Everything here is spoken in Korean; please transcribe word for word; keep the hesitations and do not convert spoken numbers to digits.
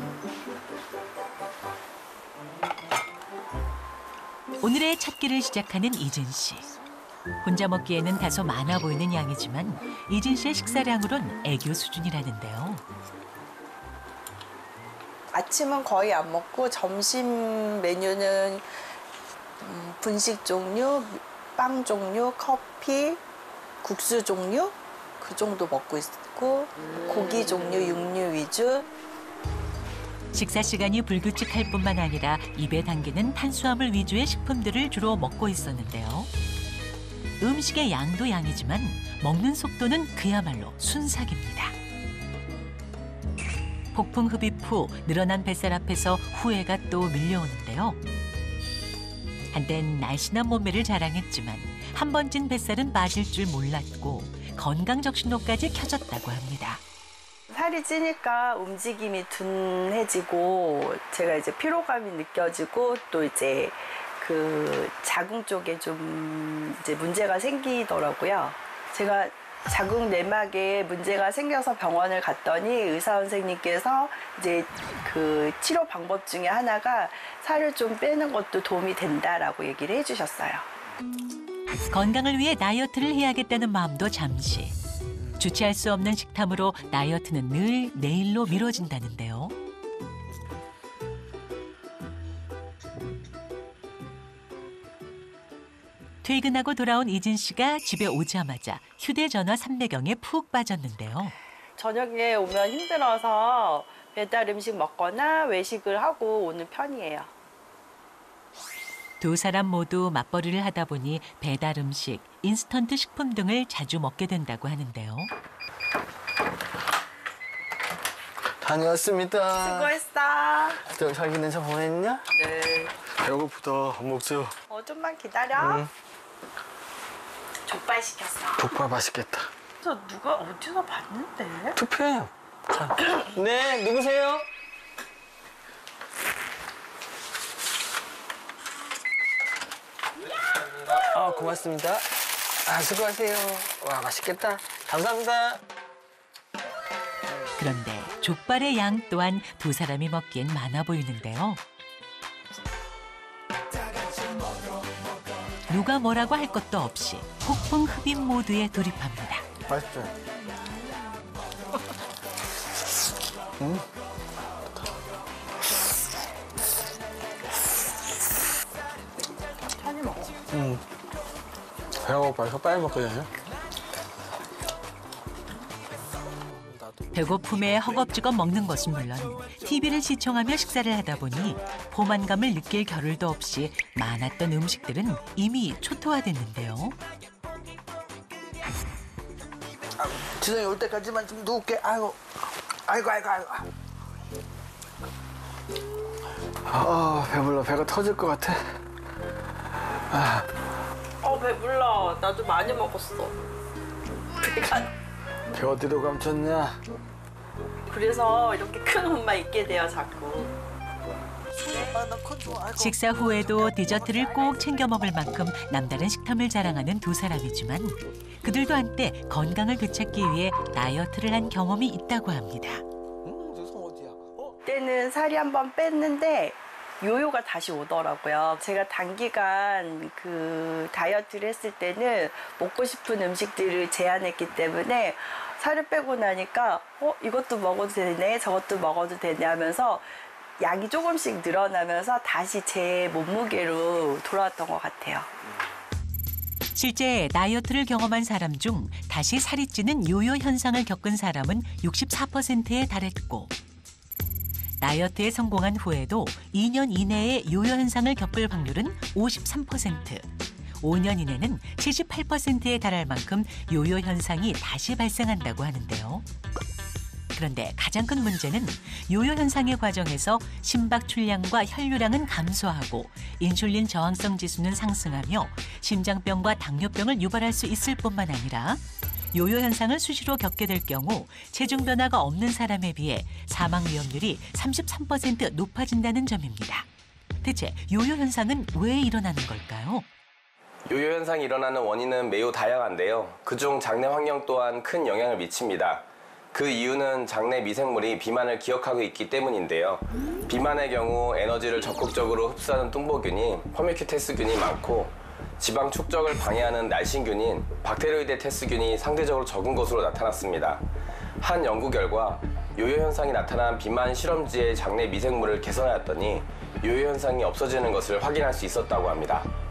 오늘의 찾기를 시작하는 이진 씨. 혼자 먹기에는 다소 많아 보이는 양이지만 이진 씨의 식사량으론 애교 수준이라는데요. 아침은 거의 안 먹고 점심 메뉴는 음, 분식 종류, 빵 종류, 커피, 국수 종류 그 정도 먹고 있고 고기 종류, 육류 위주. 식사 시간이 불규칙할 뿐만 아니라 입에 당기는 탄수화물 위주의 식품들을 주로 먹고 있었는데요. 음식의 양도 양이지만 먹는 속도는 그야말로 순삭입니다. 폭풍 흡입 후 늘어난 뱃살 앞에서 후회가 또 밀려오는데요. 한땐 날씬한 몸매를 자랑했지만 한 번 찐 뱃살은 빠질 줄 몰랐고 건강 적신호까지 켜졌다고 합니다. 살이 찌니까 움직임이 둔해지고 제가 이제 피로감이 느껴지고 또 이제 그 자궁 쪽에 좀 이제 문제가 생기더라고요. 제가 자궁 내막에 문제가 생겨서 병원을 갔더니 의사 선생님께서 이제 그 치료 방법 중에 하나가 살을 좀 빼는 것도 도움이 된다라고 얘기를 해주셨어요. 건강을 위해 다이어트를 해야겠다는 마음도 잠시. 주체할 수 없는 식탐으로 다이어트는 늘 내일로 미뤄진다는데요. 퇴근하고 돌아온 이진 씨가 집에 오자마자 휴대전화 삼매경에 푹 빠졌는데요. 저녁에 오면 힘들어서 배달 음식 먹거나 외식을 하고 오는 편이에요. 두 사람 모두 맞벌이를 하다 보니 배달 음식, 인스턴트 식품 등을 자주 먹게 된다고 하는데요. 다녀왔습니다. 수고했어. 저 자기 냄새 보냈냐? 네. 배고프다. 밥 먹자. 어, 좀만 기다려. 응. 족발 시켰어. 족발 맛있겠다. 저 누가 어디서 봤는데? 투표해요. 네, 누구세요? 아, 고맙습니다. 아, 수고하세요. 와, 맛있겠다. 감사합니다. 그런데 족발의 양 또한 두 사람이 먹기엔 많아 보이는데요. 누가 뭐라고 할 것도 없이 폭풍 흡입 모드에 돌입합니다. 맛있죠? 음. 천히 먹어. 음. 배가 고파서 빨리 먹거든요. 배고픔에 허겁지겁 먹는 것은 물론 티비를 시청하며 식사를 하다 보니 포만감을 느낄 겨를도 없이 많았던 음식들은 이미 초토화됐는데요. 아, 지성이 올 때까지만 좀 누울게. 아이고, 아이고, 아이고, 아이고. 아, 배불러. 배가 터질 것 같아. 아. 어, 배불러. 나도 많이 먹었어. 배가... 배 어디로 감췄냐? 그래서 이렇게 큰 옷만 입게 돼요, 자꾸. 식사 후에도 디저트를 꼭 챙겨 먹을 만큼 남다른 식탐을 자랑하는 두 사람이지만 그들도 한때 건강을 되찾기 위해 다이어트를 한 경험이 있다고 합니다. 그때는 살이 한번 뺐는데 요요가 다시 오더라고요. 제가 단기간 그 다이어트를 했을 때는 먹고 싶은 음식들을 제한했기 때문에 살을 빼고 나니까 어 이것도 먹어도 되네 저것도 먹어도 되네 하면서 양이 조금씩 늘어나면서 다시 제 몸무게로 돌아왔던 것 같아요. 실제 다이어트를 경험한 사람 중 다시 살이 찌는 요요 현상을 겪은 사람은 육십사 퍼센트에 달했고 다이어트에 성공한 후에도 이 년 이내에 요요 현상을 겪을 확률은 오십삼 퍼센트, 오 년 이내는 칠십팔 퍼센트에 달할 만큼 요요 현상이 다시 발생한다고 하는데요. 그런데 가장 큰 문제는 요요 현상의 과정에서 심박 출량과 혈류량은 감소하고 인슐린 저항성 지수는 상승하며 심장병과 당뇨병을 유발할 수 있을 뿐만 아니라 요요 현상을 수시로 겪게 될 경우 체중 변화가 없는 사람에 비해 사망 위험률이 삼십삼 퍼센트 높아진다는 점입니다. 대체 요요 현상은 왜 일어나는 걸까요? 요요 현상이 일어나는 원인은 매우 다양한데요. 그중 장내 환경 또한 큰 영향을 미칩니다. 그 이유는 장내 미생물이 비만을 기억하고 있기 때문인데요. 비만의 경우 에너지를 적극적으로 흡수하는 뚱보균인 퍼뮤큐테스균이 많고 지방 축적을 방해하는 날씬균인 박테로이데테스균이 상대적으로 적은 것으로 나타났습니다. 한 연구 결과 요요 현상이 나타난 비만 실험지의 장내 미생물을 개선하였더니 요요 현상이 없어지는 것을 확인할 수 있었다고 합니다.